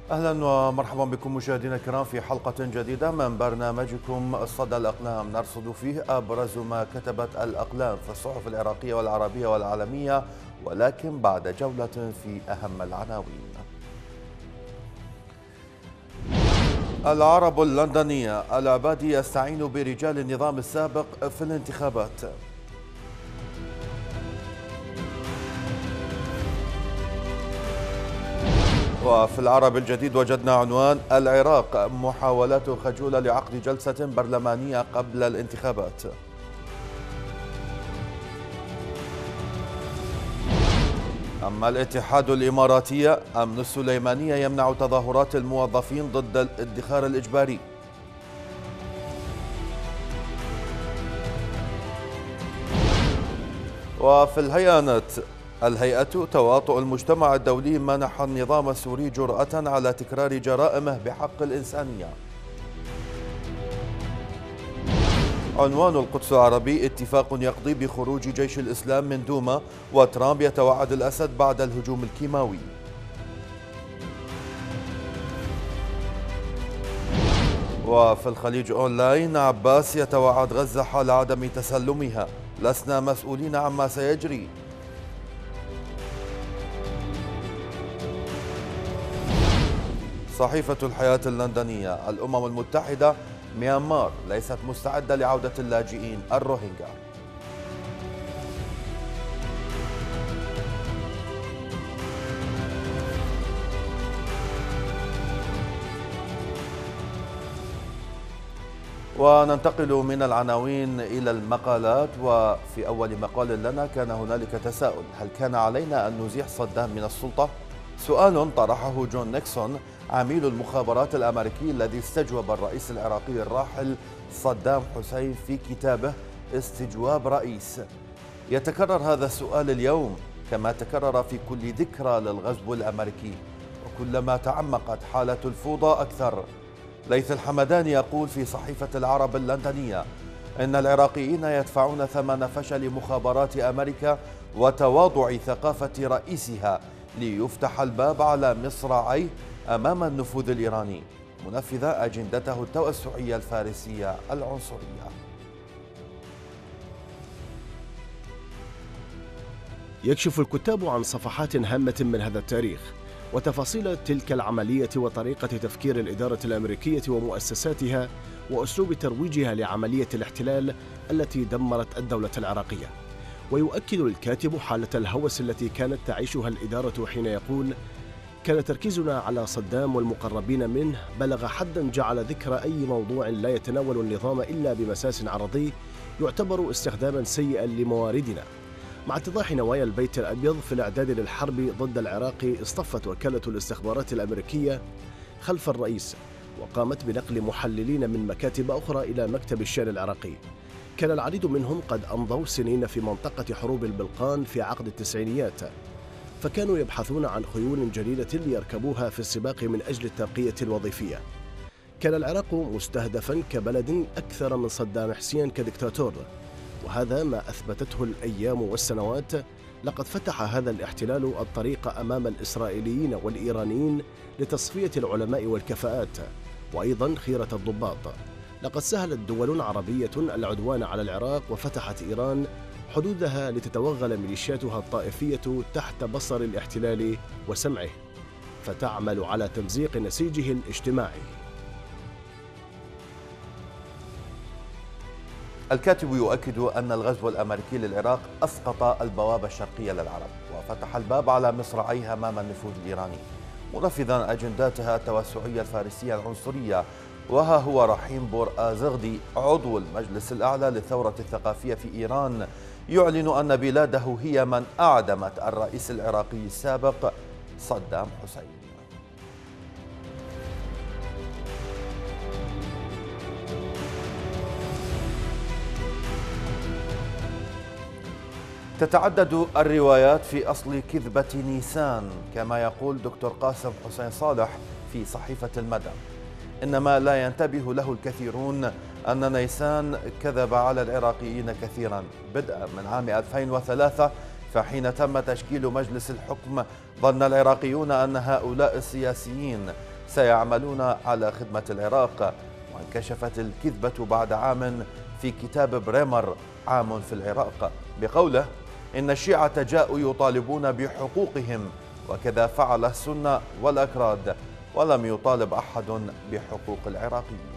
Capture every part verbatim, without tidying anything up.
أهلا ومرحبا بكم مشاهدينا الكرام في حلقة جديدة من برنامجكم صدى الأقلام، نرصد فيه أبرز ما كتبت الأقلام في الصحف العراقية والعربية والعالمية، ولكن بعد جولة في أهم العناوين. العرب اللندنية: العبادي يستعين برجال النظام السابق في الانتخابات. وفي العرب الجديد وجدنا عنوان: العراق محاولات خجولة لعقد جلسة برلمانية قبل الانتخابات. أما الاتحاد الإماراتي: أمن السليمانية يمنع تظاهرات الموظفين ضد الادخار الإجباري. وفي الهيئة: الهيئة: تواطؤ المجتمع الدولي منح النظام السوري جرأة على تكرار جرائمه بحق الإنسانية. عنوان القدس العربي: اتفاق يقضي بخروج جيش الإسلام من دوما، وترامب يتوعد الأسد بعد الهجوم الكيماوي. وفي الخليج أونلاين: عباس يتوعد غزة حال عدم تسلمها، لسنا مسؤولين عما سيجري. صحيفة الحياة اللندنية: الأمم المتحدة: ميانمار ليست مستعدة لعودة اللاجئين الروهينجا. وننتقل من العناوين إلى المقالات. وفي أول مقال لنا كان هنالك تساؤل: هل كان علينا أن نزيح صدام من السلطة؟ سؤال طرحه جون نيكسون عميل المخابرات الأمريكي الذي استجوب الرئيس العراقي الراحل صدام حسين في كتابه استجواب رئيس. يتكرر هذا السؤال اليوم كما تكرر في كل ذكرى للغزو الأمريكي، وكلما تعمقت حالة الفوضى أكثر. ليث الحمداني يقول في صحيفة العرب اللندنية إن العراقيين يدفعون ثمن فشل مخابرات أمريكا وتواضع ثقافة رئيسها ليفتح الباب على مصراعيه أمام النفوذ الإيراني، منفذ أجندته التوسعية الفارسية العنصرية. يكشف الكتاب عن صفحات هامة من هذا التاريخ وتفاصيل تلك العملية وطريقة تفكير الإدارة الأمريكية ومؤسساتها وأسلوب ترويجها لعملية الاحتلال التي دمرت الدولة العراقية. ويؤكد الكاتب حالة الهوس التي كانت تعيشها الإدارة حين يقول: كان تركيزنا على صدام والمقربين منه بلغ حدا جعل ذكر أي موضوع لا يتناول النظام إلا بمساس عرضي يعتبر استخداما سيئا لمواردنا. مع اتضاح نوايا البيت الأبيض في الإعداد للحرب ضد العراق، اصطفت وكالة الاستخبارات الأمريكية خلف الرئيس وقامت بنقل محللين من مكاتب أخرى إلى مكتب الشأن العراقي. كان العديد منهم قد أمضوا سنين في منطقة حروب البلقان في عقد التسعينيات، فكانوا يبحثون عن خيول جديدة ليركبوها في السباق من أجل الترقية الوظيفية. كان العراق مستهدفا كبلد أكثر من صدام حسين كدكتاتور، وهذا ما أثبتته الأيام والسنوات. لقد فتح هذا الاحتلال الطريق أمام الإسرائيليين والإيرانيين لتصفية العلماء والكفاءات، وأيضا خيرة الضباط. لقد سهلت دول عربية العدوان على العراق، وفتحت إيران حدودها لتتوغل ميليشياتها الطائفية تحت بصر الاحتلال وسمعه، فتعمل على تمزيق نسيجه الاجتماعي. الكاتب يؤكد أن الغزو الأمريكي للعراق أسقط البوابة الشرقية للعرب وفتح الباب على مصراعيها أمام النفوذ الإيراني، منفذا أجنداتها التوسعية الفارسية العنصرية. وها هو رحيم بور آزغدي عضو المجلس الأعلى للثورة الثقافية في إيران يعلن أن بلاده هي من أعدمت الرئيس العراقي السابق صدام حسين. تتعدد الروايات في أصل كذبة نيسان كما يقول دكتور قاسم حسين صالح في صحيفة المدى، إنما لا ينتبه له الكثيرون أن نيسان كذب على العراقيين كثيرا بدءا من عام ألفين وثلاثة، فحين تم تشكيل مجلس الحكم ظن العراقيون أن هؤلاء السياسيين سيعملون على خدمة العراق. وانكشفت الكذبة بعد عام في كتاب بريمر عام في العراق بقوله إن الشيعة جاءوا يطالبون بحقوقهم، وكذا فعل السنة والأكراد، ولم يطالب أحد بحقوق العراقيين.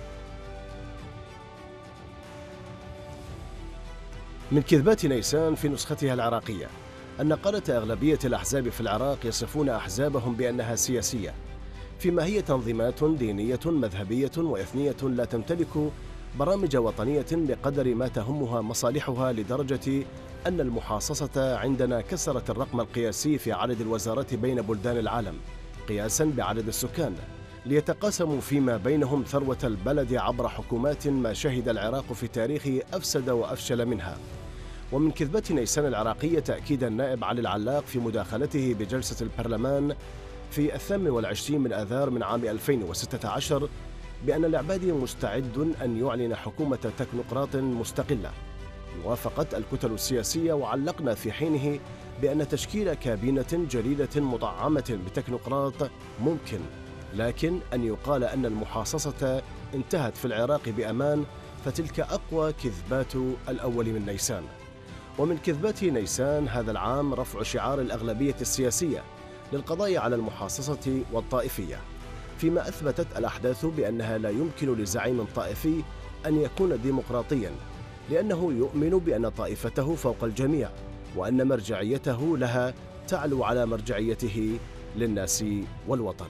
من كذبات نيسان في نسختها العراقية أن قادة أغلبية الأحزاب في العراق يصفون أحزابهم بأنها سياسية، فيما هي تنظيمات دينية مذهبية وإثنية لا تمتلك برامج وطنية بقدر ما تهمها مصالحها، لدرجة أن المحاصصة عندنا كسرت الرقم القياسي في عدد الوزارات بين بلدان العالم قياسا بعدد السكان، ليتقاسموا فيما بينهم ثروة البلد عبر حكومات ما شهد العراق في تاريخه أفسد وأفشل منها. ومن كذبة نيسان العراقية تأكيد النائب علي العلاق في مداخلته بجلسة البرلمان في الثامن والعشرين من آذار من عام ألفين وستة عشر بأن العبادي مستعد أن يعلن حكومة تكنوقراط مستقلة. وافقت الكتل السياسية وعلقنا في حينه بأن تشكيل كابينة جديدة مطعمة بتكنوقراط ممكن، لكن أن يقال أن المحاصصة انتهت في العراق بأمان فتلك أقوى كذبات الأول من نيسان. ومن كذبات نيسان هذا العام رفع شعار الأغلبية السياسية للقضاء على المحاصصة والطائفية، فيما أثبتت الأحداث بأنها لا يمكن لزعيم طائفي أن يكون ديمقراطيا، لأنه يؤمن بأن طائفته فوق الجميع، وأن مرجعيته لها تعلو على مرجعيته للناس والوطن.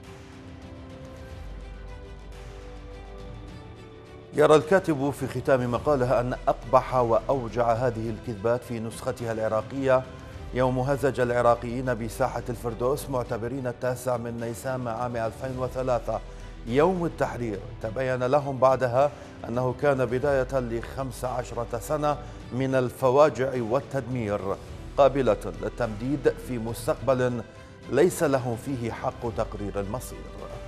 يرى الكاتب في ختام مقاله أن أقبح وأوجع هذه الكذبات في نسختها العراقية يوم هزج العراقيين بساحة الفردوس معتبرين التاسع من نيسان عام ألفين وثلاثة يوم التحرير. تبين لهم بعدها أنه كان بداية لخمس عشرة سنة من الفواجع والتدمير، قابلة للتمديد في مستقبل ليس لهم فيه حق تقرير المصير.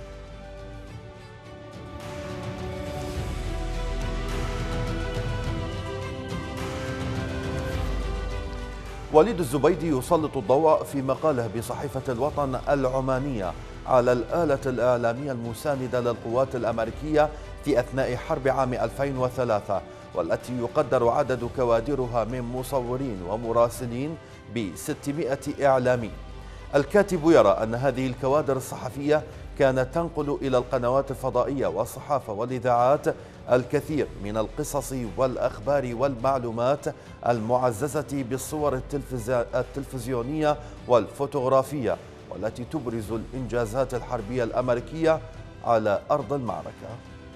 وليد الزبيدي يسلط الضوء في مقاله بصحيفة الوطن العمانية على الآلة الإعلامية المساندة للقوات الأمريكية في أثناء حرب عام ألفين وثلاثة، والتي يقدر عدد كوادرها من مصورين ومراسلين ب ستمائة إعلامي. الكاتب يرى أن هذه الكوادر الصحفية كانت تنقل إلى القنوات الفضائية والصحافة والإذاعات الكثير من القصص والأخبار والمعلومات المعززة بالصور التلفزيونية والفوتوغرافية، والتي تبرز الإنجازات الحربية الأمريكية على أرض المعركة.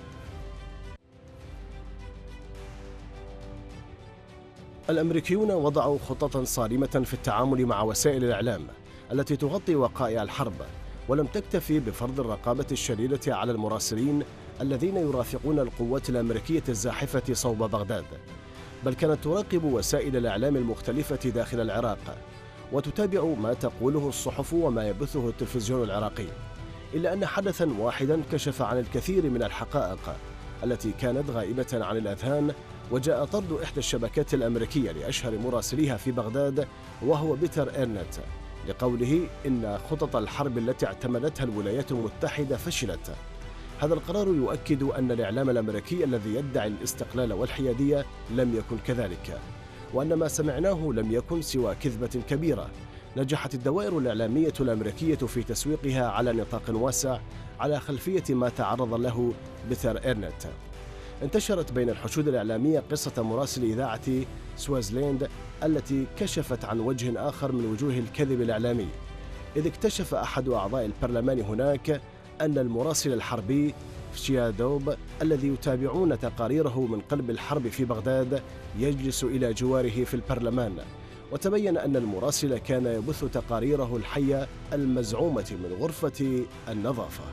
الأمريكيون وضعوا خططا صارمة في التعامل مع وسائل الإعلام التي تغطي وقائع الحرب، ولم تكتفي بفرض الرقابة الشديدة على المراسلين الذين يرافقون القوات الأمريكية الزاحفة صوب بغداد، بل كانت تراقب وسائل الإعلام المختلفة داخل العراق وتتابع ما تقوله الصحف وما يبثه التلفزيون العراقي. إلا أن حدثا واحدا كشف عن الكثير من الحقائق التي كانت غائبة عن الأذهان، وجاء طرد إحدى الشبكات الأمريكية لأشهر مراسليها في بغداد وهو بيتر إيرنت، لقوله إن خطط الحرب التي اعتمدتها الولايات المتحدة فشلت. هذا القرار يؤكد أن الإعلام الأمريكي الذي يدعي الاستقلال والحيادية لم يكن كذلك، وأن ما سمعناه لم يكن سوى كذبة كبيرة نجحت الدوائر الإعلامية الأمريكية في تسويقها على نطاق واسع على خلفية ما تعرض له بيتر إيرنت. انتشرت بين الحشود الإعلامية قصة مراسل إذاعة سوازليند التي كشفت عن وجه آخر من وجوه الكذب الإعلامي، إذ اكتشف أحد أعضاء البرلمان هناك أن المراسل الحربي شيادوب الذي يتابعون تقاريره من قلب الحرب في بغداد يجلس إلى جواره في البرلمان، وتبين أن المراسل كان يبث تقاريره الحية المزعومة من غرفة النظافة.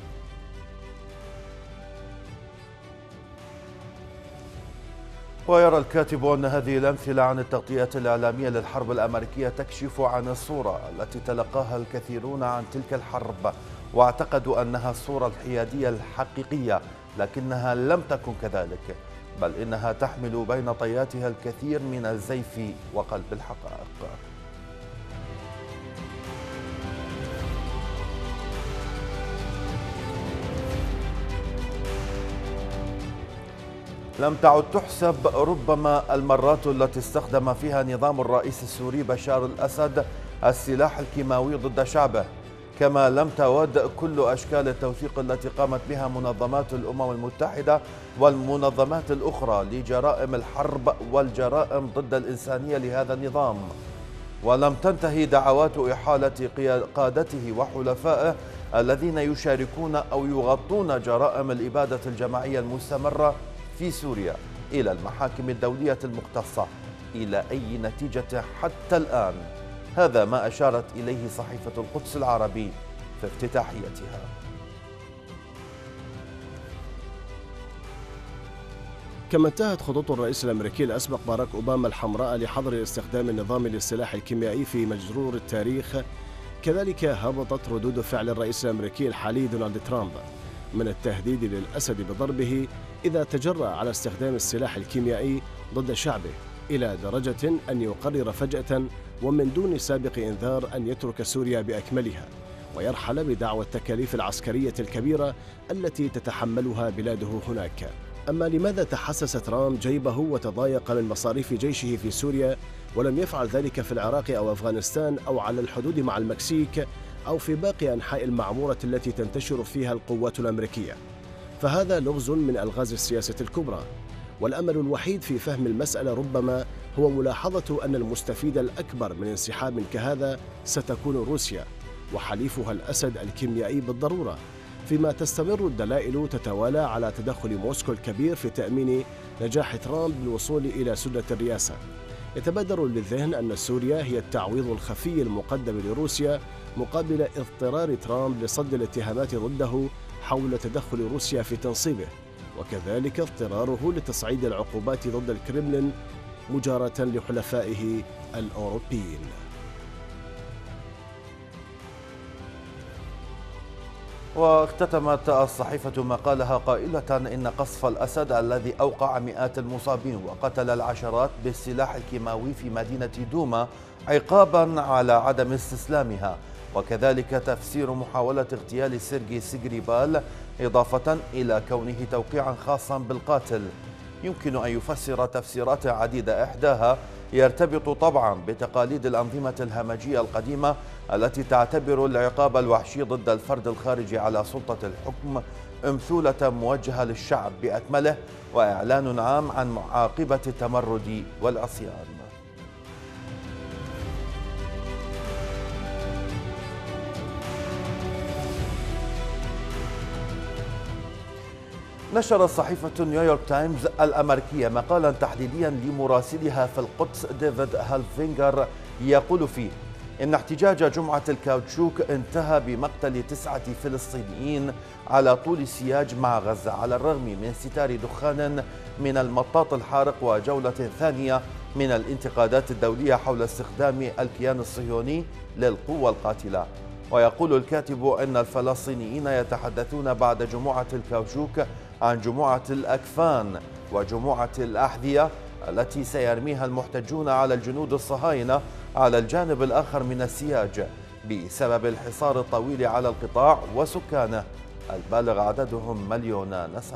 ويرى الكاتب أن هذه الأمثلة عن التغطية الإعلامية للحرب الأمريكية تكشف عن الصورة التي تلقاها الكثيرون عن تلك الحرب، واعتقدوا أنها الصورة الحيادية الحقيقية، لكنها لم تكن كذلك، بل إنها تحمل بين طياتها الكثير من الزيف وقلب الحقائق. لم تعد تحسب ربما المرات التي استخدم فيها نظام الرئيس السوري بشار الأسد السلاح الكيماوي ضد شعبه، كما لم تعد كل أشكال التوثيق التي قامت بها منظمات الأمم المتحدة والمنظمات الأخرى لجرائم الحرب والجرائم ضد الإنسانية لهذا النظام. ولم تنتهي دعوات إحالة قادته وحلفائه الذين يشاركون أو يغطون جرائم الإبادة الجماعية المستمرة في سوريا إلى المحاكم الدولية المختصة إلى أي نتيجة حتى الآن. هذا ما أشارت إليه صحيفة القدس العربي في افتتاحيتها. كما انتهت خطوط الرئيس الأمريكي الأسبق باراك أوباما الحمراء لحظر استخدام النظام للسلاح الكيميائي في مجرور التاريخ، كذلك هبطت ردود فعل الرئيس الأمريكي الحالي دونالد ترامب من التهديد للأسد بضربه إذا تجرأ على استخدام السلاح الكيميائي ضد شعبه، إلى درجة أن يقرر فجأة ومن دون سابق إنذار أن يترك سوريا بأكملها ويرحل بدعوى التكاليف العسكرية الكبيرة التي تتحملها بلاده هناك. أما لماذا تحسس ترامب جيبه وتضايق من مصاريف جيشه في سوريا ولم يفعل ذلك في العراق أو أفغانستان أو على الحدود مع المكسيك أو في باقي أنحاء المعمورة التي تنتشر فيها القوات الأمريكية؟ فهذا لغز من ألغاز السياسة الكبرى، والأمل الوحيد في فهم المسألة ربما هو ملاحظة أن المستفيد الأكبر من انسحاب كهذا ستكون روسيا وحليفها الأسد الكيميائي بالضرورة، فيما تستمر الدلائل تتوالى على تدخل موسكو الكبير في تأمين نجاح ترامب بالوصول إلى سدة الرئاسة. يتبادر للذهن أن سوريا هي التعويض الخفي المقدم لروسيا مقابل اضطرار ترامب لصد الاتهامات ضده حول تدخل روسيا في تنصيبه، وكذلك اضطراره لتصعيد العقوبات ضد الكرملين مجاراة لحلفائه الأوروبيين. واختتمت الصحيفة مقالها قائلة إن قصف الأسد الذي أوقع مئات المصابين وقتل العشرات بالسلاح الكيماوي في مدينة دوما عقابا على عدم استسلامها، وكذلك تفسير محاولة اغتيال سيرجي سيغريبال إضافة إلى كونه توقيعا خاصا بالقاتل. يمكن أن يفسر تفسيرات عديدة، إحداها يرتبط طبعا بتقاليد الأنظمة الهمجية القديمة التي تعتبر العقاب الوحشي ضد الفرد الخارج على سلطة الحكم أمثولة موجهة للشعب بأكمله وإعلان عام عن معاقبة التمرد والعصيان. نشرت صحيفة نيويورك تايمز الأمريكية مقالا تحليليا لمراسلها في القدس ديفيد هالفينجر يقول فيه إن احتجاج جمعة الكاوتشوك انتهى بمقتل تسعة فلسطينيين على طول السياج مع غزة، على الرغم من ستار دخان من المطاط الحارق وجولة ثانية من الانتقادات الدولية حول استخدام الكيان الصهيوني للقوة القاتلة. ويقول الكاتب أن الفلسطينيين يتحدثون بعد جمعة الكاوتشوك عن جمعة الأكفان وجمعة الأحذية التي سيرميها المحتجون على الجنود الصهاينة على الجانب الآخر من السياج بسبب الحصار الطويل على القطاع وسكانه البالغ عددهم مليون نسمة.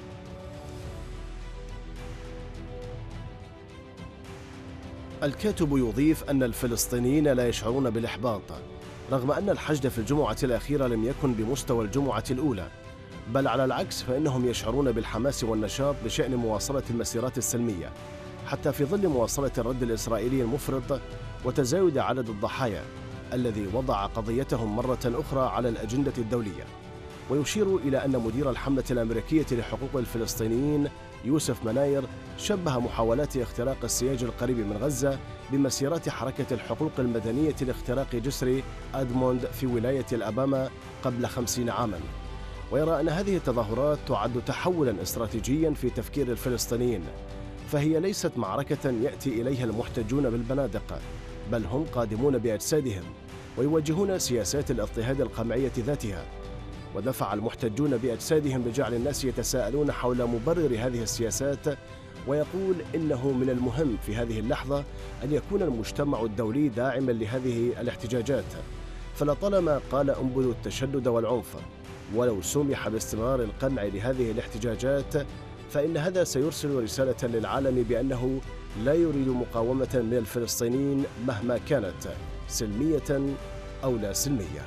الكاتب يضيف أن الفلسطينيين لا يشعرون بالإحباط رغم أن الحشد في الجمعة الأخيرة لم يكن بمستوى الجمعة الأولى، بل على العكس فإنهم يشعرون بالحماس والنشاط بشأن مواصلة المسيرات السلمية حتى في ظل مواصلة الرد الإسرائيلي المفرط وتزايد عدد الضحايا الذي وضع قضيتهم مرة أخرى على الأجندة الدولية. ويشير إلى أن مدير الحملة الأمريكية لحقوق الفلسطينيين يوسف مناير شبه محاولات اختراق السياج القريب من غزة بمسيرات حركة الحقوق المدنية لاختراق جسر أدموند في ولاية الأباما قبل خمسين عاماً، ويرى أن هذه التظاهرات تعد تحولاً استراتيجياً في تفكير الفلسطينيين، فهي ليست معركة يأتي إليها المحتجون بالبنادق، بل هم قادمون بأجسادهم ويوجهون سياسات الاضطهاد القمعية ذاتها. ودفع المحتجون بأجسادهم بجعل الناس يتساءلون حول مبرر هذه السياسات، ويقول إنه من المهم في هذه اللحظة أن يكون المجتمع الدولي داعماً لهذه الاحتجاجات، فلطالما قال انبذوا التشدد والعنف، ولو سمح باستمرار القمع لهذه الاحتجاجات فإن هذا سيرسل رسالة للعالم بأنه لا يريد مقاومة من الفلسطينيين مهما كانت، سلمية أو لا سلمية.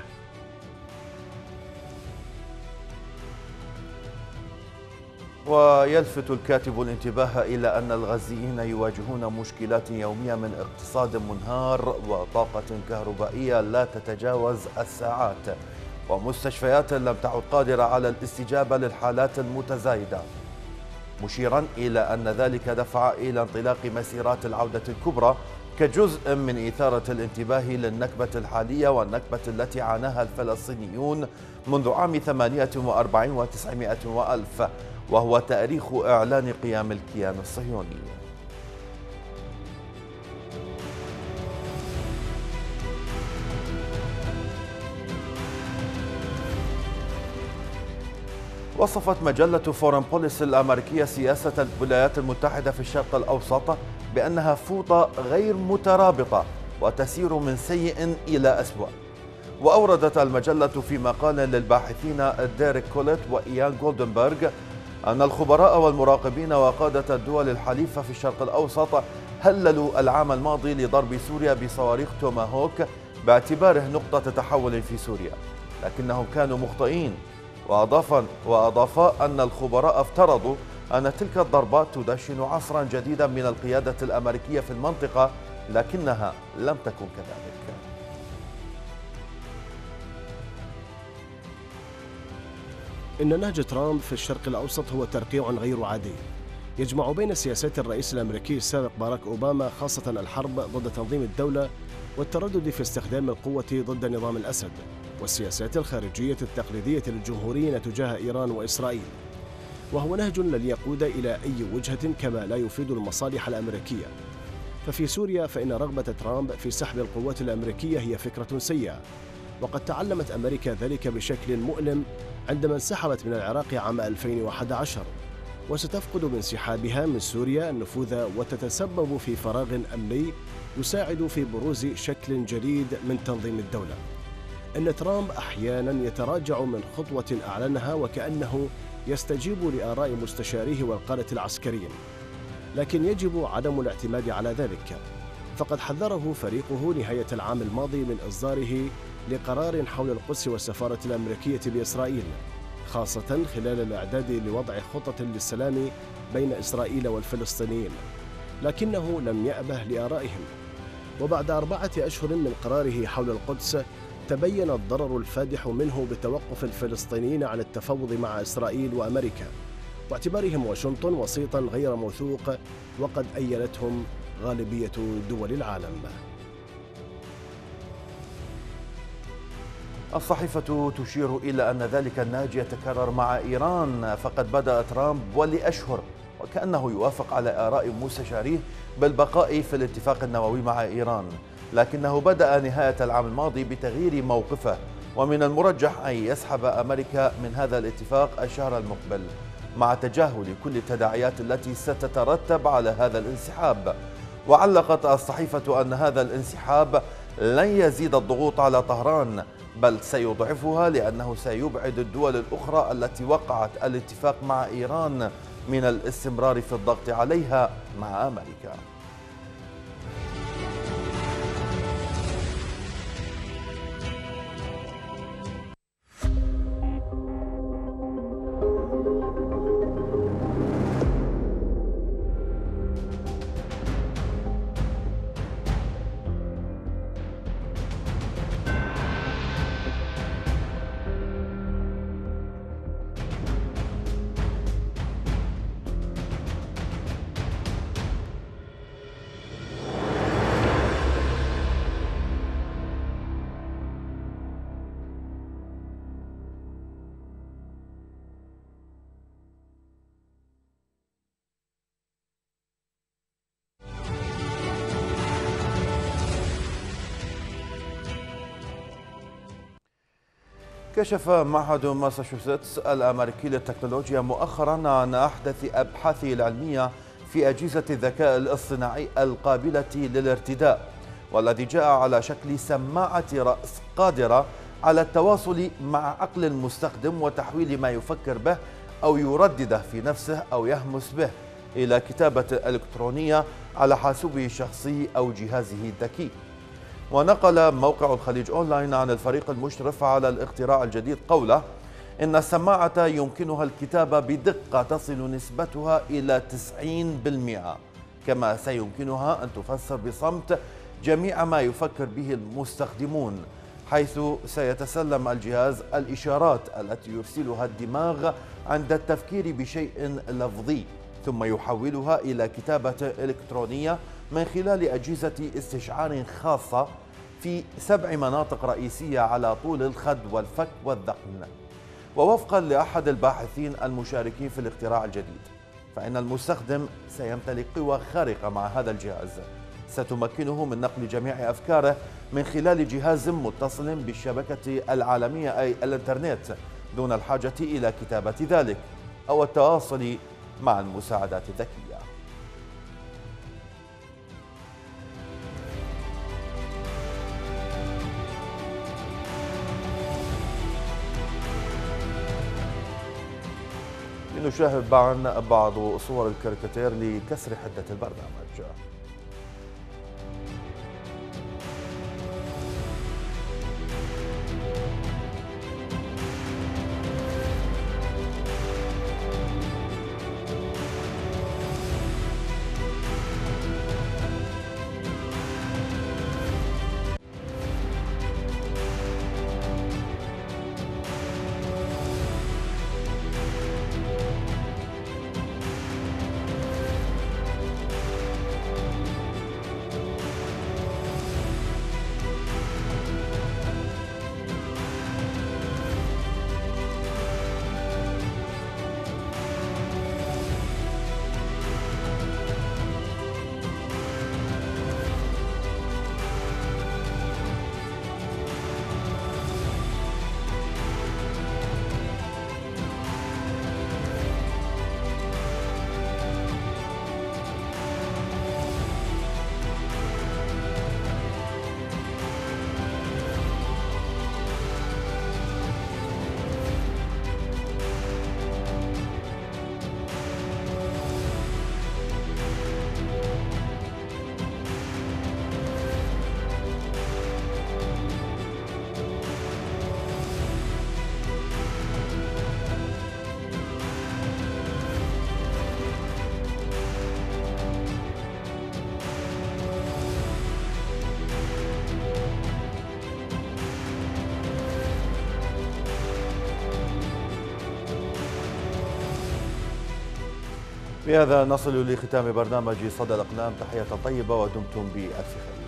ويلفت الكاتب الانتباه إلى أن الغزيين يواجهون مشكلات يومية من اقتصاد منهار وطاقة كهربائية لا تتجاوز الساعات ومستشفيات لم تعد قادرة على الاستجابة للحالات المتزايدة، مشيرا إلى أن ذلك دفع إلى انطلاق مسيرات العودة الكبرى كجزء من إثارة الانتباه للنكبة الحالية والنكبة التي عاناها الفلسطينيون منذ عام ثمانية وأربعين وتسعمائة وألف، وهو تاريخ إعلان قيام الكيان الصهيوني. وصفت مجلة فورن بوليس الأمريكية سياسة الولايات المتحدة في الشرق الأوسط بأنها فوضى غير مترابطة وتسير من سيء إلى أسوأ. وأوردت المجلة في مقال للباحثين ديريك كوليت وإيان جولدنبرغ أن الخبراء والمراقبين وقادة الدول الحليفة في الشرق الأوسط هللوا العام الماضي لضرب سوريا بصواريخ توماهوك باعتباره نقطة تحول في سوريا، لكنهم كانوا مخطئين. وأضاف وأضاف أن الخبراء افترضوا أن تلك الضربات تدشن عصرا جديدا من القيادة الأمريكية في المنطقة، لكنها لم تكن كذلك. إن نهج ترامب في الشرق الأوسط هو ترقيع غير عادي يجمع بين سياسات الرئيس الأمريكي السابق باراك أوباما، خاصة الحرب ضد تنظيم الدولة والتردد في استخدام القوة ضد نظام الأسد، والسياسات الخارجية التقليدية للجمهوريين تجاه إيران وإسرائيل. وهو نهج لن يقود إلى أي وجهة كما لا يفيد المصالح الأمريكية. ففي سوريا فإن رغبة ترامب في سحب القوات الأمريكية هي فكرة سيئة، وقد تعلمت أمريكا ذلك بشكل مؤلم عندما انسحبت من العراق عام ألفين وأحد عشر، وستفقد بانسحابها من سوريا النفوذ وتتسبب في فراغ أمني يساعد في بروز شكل جديد من تنظيم الدولة. إن ترامب أحيانا يتراجع من خطوة أعلنها وكأنه يستجيب لآراء مستشاريه والقادة العسكريين، لكن يجب عدم الاعتماد على ذلك. فقد حذره فريقه نهاية العام الماضي من إصداره لقرار حول القدس والسفارة الأمريكية بإسرائيل، خاصة خلال الإعداد لوضع خطة للسلام بين إسرائيل والفلسطينيين، لكنه لم يأبه لآرائهم. وبعد أربعة أشهر من قراره حول القدس تبين الضرر الفادح منه بتوقف الفلسطينيين عن التفاوض مع إسرائيل وأمريكا، واعتبارهم واشنطن وسيطا غير موثوق، وقد أيدتهم غالبية دول العالم. الصحيفة تشير إلى أن ذلك النهج يتكرر مع إيران، فقد بدأ ترامب ولأشهر وكأنه يوافق على آراء مستشاريه بالبقاء في الاتفاق النووي مع إيران، لكنه بدأ نهاية العام الماضي بتغيير موقفه، ومن المرجح أن يسحب أمريكا من هذا الاتفاق الشهر المقبل مع تجاهل كل التداعيات التي ستترتب على هذا الانسحاب. وعلقت الصحيفة أن هذا الانسحاب لن يزيد الضغوط على طهران، بل سيضعفها، لأنه سيبعد الدول الأخرى التي وقعت الاتفاق مع إيران من الاستمرار في الضغط عليها مع أمريكا. كشف معهد ماساتشوستس الأمريكي للتكنولوجيا مؤخرا عن أحدث أبحاثه العلمية في أجهزة الذكاء الاصطناعي القابلة للارتداء، والذي جاء على شكل سماعة رأس قادرة على التواصل مع عقل المستخدم وتحويل ما يفكر به أو يردده في نفسه أو يهمس به إلى كتابة إلكترونية على حاسوبه الشخصي أو جهازه الذكي. ونقل موقع الخليج أونلاين عن الفريق المشرف على الاختراع الجديد قوله إن السماعة يمكنها الكتابة بدقة تصل نسبتها إلى تسعين بالمئة، كما سيمكنها أن تفسر بصمت جميع ما يفكر به المستخدمون، حيث سيتسلم الجهاز الإشارات التي يرسلها الدماغ عند التفكير بشيء لفظي، ثم يحولها إلى كتابة إلكترونية من خلال أجهزة استشعار خاصة في سبع مناطق رئيسية على طول الخد والفك والذقن. ووفقا لأحد الباحثين المشاركين في الاختراع الجديد، فإن المستخدم سيمتلك قوة خارقة مع هذا الجهاز ستمكنه من نقل جميع أفكاره من خلال جهاز متصل بالشبكة العالمية أي الإنترنت، دون الحاجة إلى كتابة ذلك أو التواصل مع المساعدات الذكية. لنشاهد معا بعض صور الكاريكاتير لكسر حدة البرنامج. بهذا نصل لختام برنامج صدى الأقلام، تحية طيبة ودمتم بألف خير.